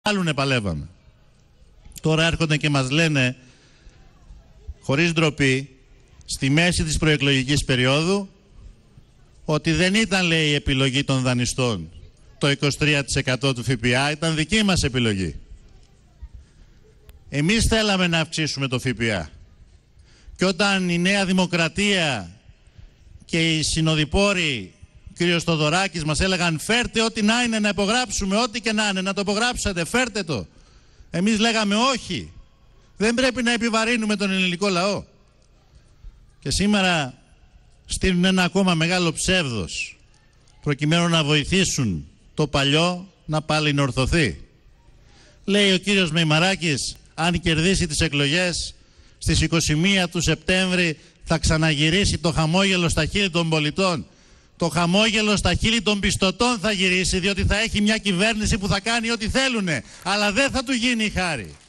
άλλουνε παλεύαμε. Τώρα έρχονται και μας λένε, χωρίς ντροπή, στη μέση της προεκλογικής περίοδου, ότι δεν ήταν, λέει, η επιλογή των δανειστών το 23% του ΦΠΑ, ήταν δική μας επιλογή. Εμείς θέλαμε να αυξήσουμε το ΦΠΑ. Και όταν η Νέα Δημοκρατία και οι συνοδοιπόροι, ο κύριος Θοδωράκης, μας έλεγαν φέρτε ό,τι να είναι να υπογράψουμε, ό,τι και να είναι, να το υπογράψετε, φέρτε το. Εμείς λέγαμε όχι, δεν πρέπει να επιβαρύνουμε τον ελληνικό λαό. Και σήμερα στείλουν ένα ακόμα μεγάλο ψεύδος, προκειμένου να βοηθήσουν το παλιό να πάλι ορθωθεί. Λέει ο κύριος Μεϊμαράκης, αν κερδίσει τις εκλογές στις 21 του Σεπτέμβρη θα ξαναγυρίσει το χαμόγελο στα χείλη των πολιτών. Το χαμόγελο στα χείλη των πιστωτών θα γυρίσει, διότι θα έχει μια κυβέρνηση που θα κάνει ό,τι θέλουνε, αλλά δεν θα του γίνει η χάρη.